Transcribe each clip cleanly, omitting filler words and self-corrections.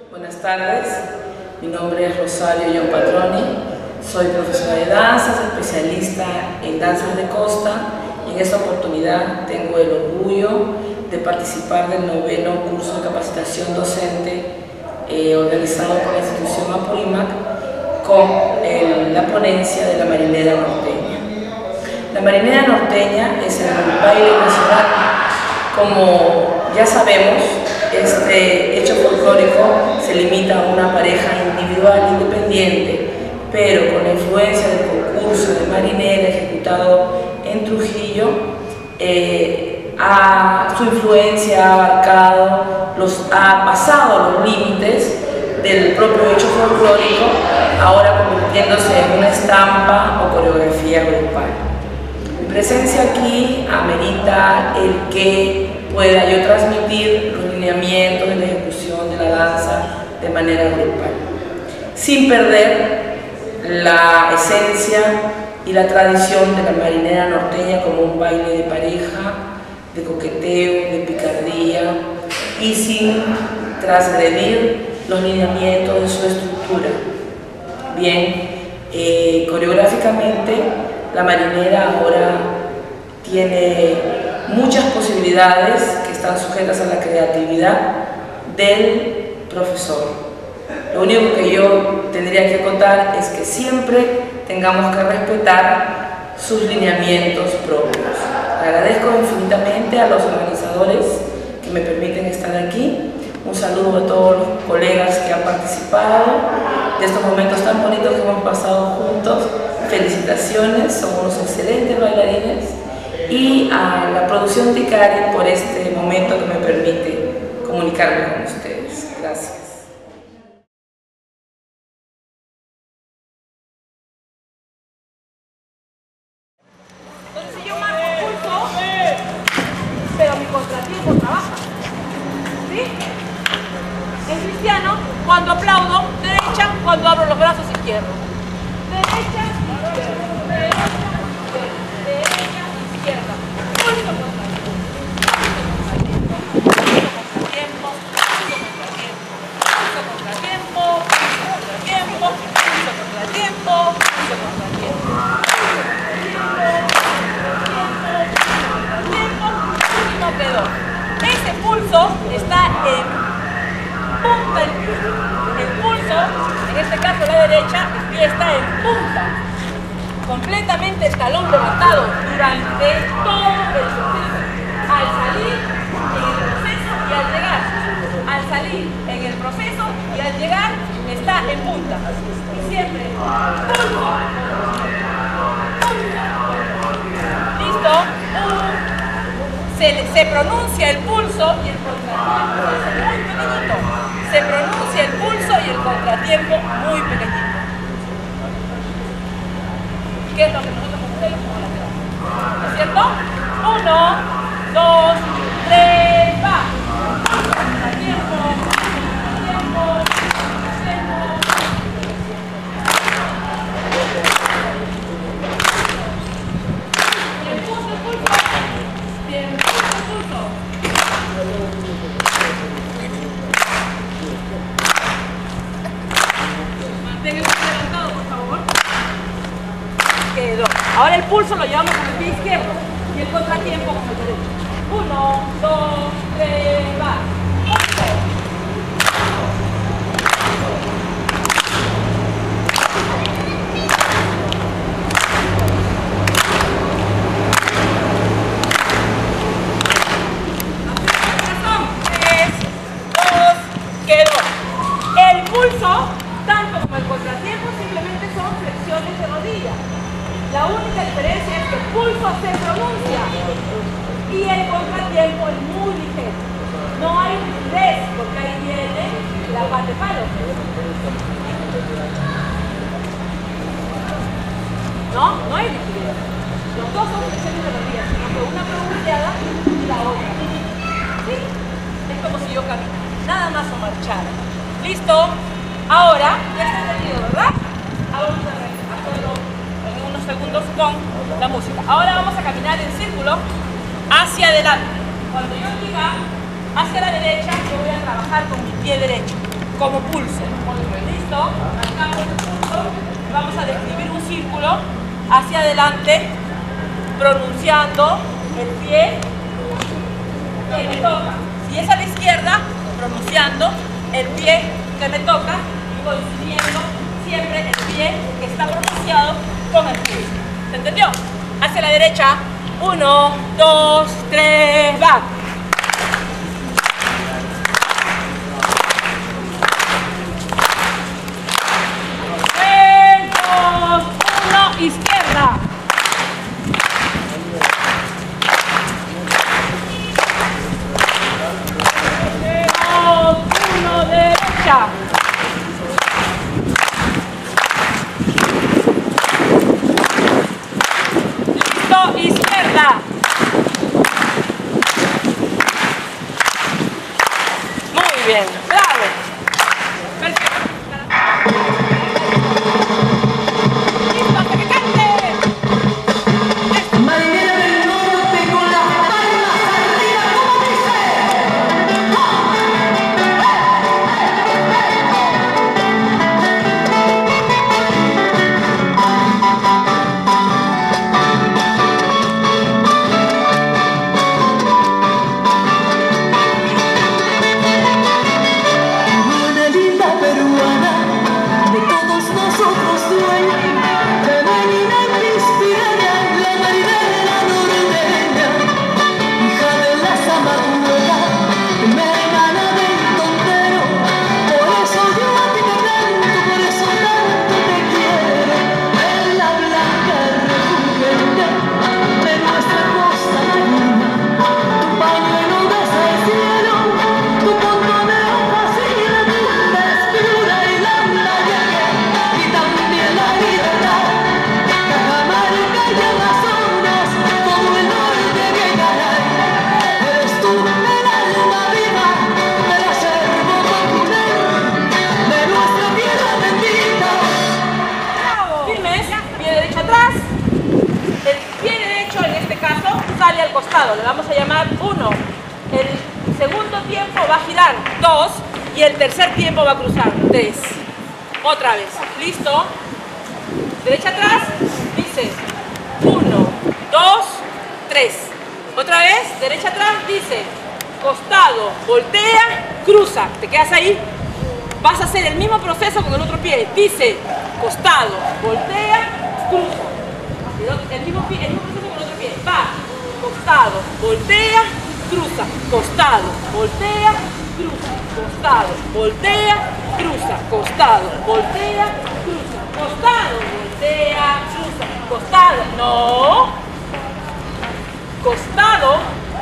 Buenas tardes, mi nombre es Rosario John Patroni, soy profesora de danzas, especialista en danzas de costa y en esta oportunidad tengo el orgullo de participar del 9º curso de capacitación docente organizado por la institución Apurímac con la ponencia de la marinera norteña. La marinera norteña es el baile nacional. Como ya sabemos, este hecho folclórico se limita a una pareja individual independiente, pero con la influencia del concurso de marinera ejecutado en Trujillo, su influencia ha pasado los límites del propio hecho folclórico, ahora convirtiéndose en una estampa o coreografía grupal. Mi presencia aquí amerita el que pueda yo transmitir los lineamientos de la ejecución de la danza de manera grupal, sin perder la esencia y la tradición de la marinera norteña como un baile de pareja, de coqueteo, de picardía y sin transgredir los lineamientos de su estructura. Bien, coreográficamente la marinera ahora tiene muchas posibilidades que están sujetas a la creatividad del profesor. Lo único que yo tendría que contar es que siempre tengamos que respetar sus lineamientos propios. Agradezco infinitamente a los organizadores que me permiten estar aquí. Un saludo a todos los colegas que han participado de estos momentos tan bonitos que hemos pasado juntos. Felicitaciones, son unos excelentes bailarines. Y a la producción Ticari por este momento que me permite comunicarme con ustedes. Gracias. Entonces si yo marco pulso, pero mi contratiempo trabaja. ¿Sí? En cristiano, cuando aplaudo, derecha, cuando abro los brazos, izquierdo. Derecha, izquierda, derecha, izquierda. Pulso, contratiempo. Pulso, contratiempo. Pulso, contratiempo. Pulso, contratiempo. Pulso, contratiempo. No quedó. Ese pulso está en punta. El pulso, en este caso la derecha, el pie está en punta. Completamente el talón levantado durante todo el proceso. Al salir en el proceso y al llegar. Al salir en el proceso y al llegar está en punta. Y siempre pulso. ¿Listo? Se pronuncia el pulso y el contratiempo es muy pequeñito. Se pronuncia el pulso y el contratiempo muy pequeñito. ¿Qué es lo que nosotros hacemos como lateral? ¿No es cierto? 1, 2, 3, va. Contratiempo, contratiempo, contratiempo. El pulso. Bien, el pulso. Mantén el pulso levantado, por favor. Quedó. Ahora el pulso lo llevamos con el pie izquierdo y el contratiempo con el derecho. 1, 2, 3, va. Tanto como el contratiempo simplemente son flexiones de rodilla. La única diferencia es que el pulso se pronuncia y el contratiempo es muy ligero. No hay rigidez porque ahí viene la parte de palo. No hay rigidez. Los dos son flexiones de rodilla, sino que una pronunciada y la otra. ¿Sí? Es como si yo camino. Nada más o marchar. ¿Listo? Ahora, ya está entendido, ¿verdad? Ahora vamos a hacerlo en unos segundos con la música. Ahora vamos a caminar en círculo hacia adelante. Cuando yo diga hacia la derecha, yo voy a trabajar con mi pie derecho. como pulso. ¿Listo? Marcamos el pulso. Vamos a describir un círculo hacia adelante, pronunciando el pie que me toca. Si es a la izquierda, pronunciando el pie que me toca y coincidiendo siempre el pie que está pronunciado con el pulso. ¿Se entendió? Hacia la derecha. 1, 2, 3, va. 3, 2, 1, izquierda. 3, 2, 1, derecha. Listo, izquierda. Muy bien, bravo. Perfecto. Listo, hasta que cante. Marinera del norte con las palmas arriba, como una linda peruana, de todos nosotros dueña, femenina y cristiana, la marinera norteña, hija de la Zamacuela, me hermana del tontero. Por eso yo a ti te canto, por eso tanto te quiero. En la blanca república de nuestra costa marina, tu pañuelo besa el cielo, tu contoneo fascina, tu desfigura y la playa, y también la libertad. Cajamarca y Amazonas, todo el norte que caray, eres tú el alma viva del acervo popular de nuestra tierra bendita. Firmes, pie derecho atrás. El pie derecho en este caso sale al costado, le vamos a llamar 1. El segundo tiempo va a girar 2 y el tercer tiempo va a cruzar 3. Otra vez, ¿listo? Derecha atrás, dice 1, 2, 3. Otra vez, derecha atrás, dice costado, voltea, cruza. ¿Te quedas ahí? Vas a hacer el mismo proceso con el otro pie. Dice costado, voltea, cruza. El mismo proceso con el otro pie. Va, costado, voltea, cruza. Costado, voltea, cruza. Costado, voltea, cruza. Costado, voltea, cruza. Costado, voltea, cruza. Costado, no. Costado,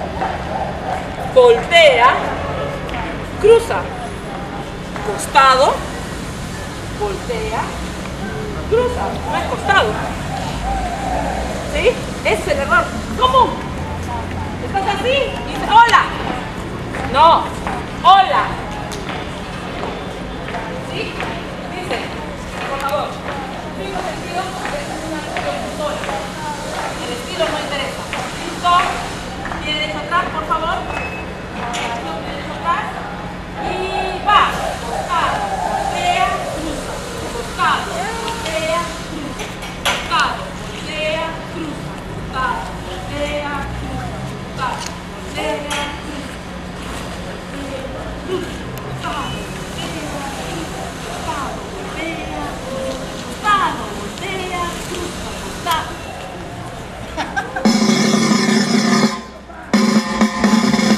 voltea, cruza. Costado, voltea, cruza. No es costado. ¿Sí? Ese es el error común. Estás así y dices, hola. No, hola. ¿Sí? Dice, por favor, 5 sentidos, es una acción sola. El estilo no interesa. ¿Listo? Pie derecho atrás, por favor. Pie derecho atrás. Y va. Costado, voltea, cruza. Costado, voltea, cruza. Costado, voltea, cruza. Costado, voltea, cruza. Costado, voltea, cruza. Cruza. Costado, voltea, cruza. Costado, voltea, cruza. Costado, voltea, cruza. Costado.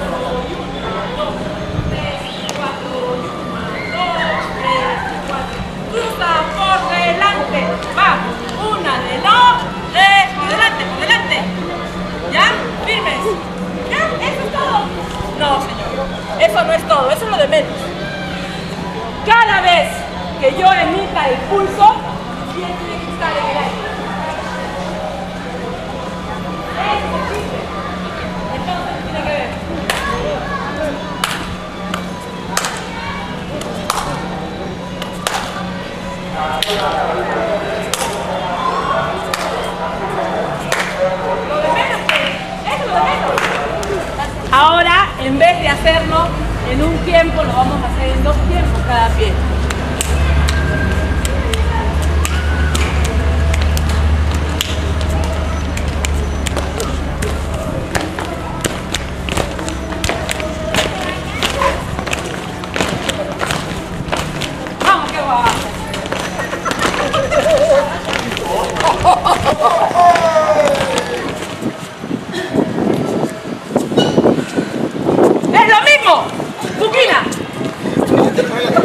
Cruza por delante. Va. Una de dos, tres. Por delante, por delante. ¿Ya? Firmes. ¿Ya? ¿Eso es todo? No, señor. Eso no es todo. Eso es lo de menos. Cada vez que yo emita el pulso, tiene que estar en el aire. Eso existe. Entonces, tiene que ver. Lo de menos, pues. Eso es lo de menos. Ahora, en vez de hacerlo en un tiempo, lo vamos a hacer en 2 tiempos cada pie. ¡Puquina!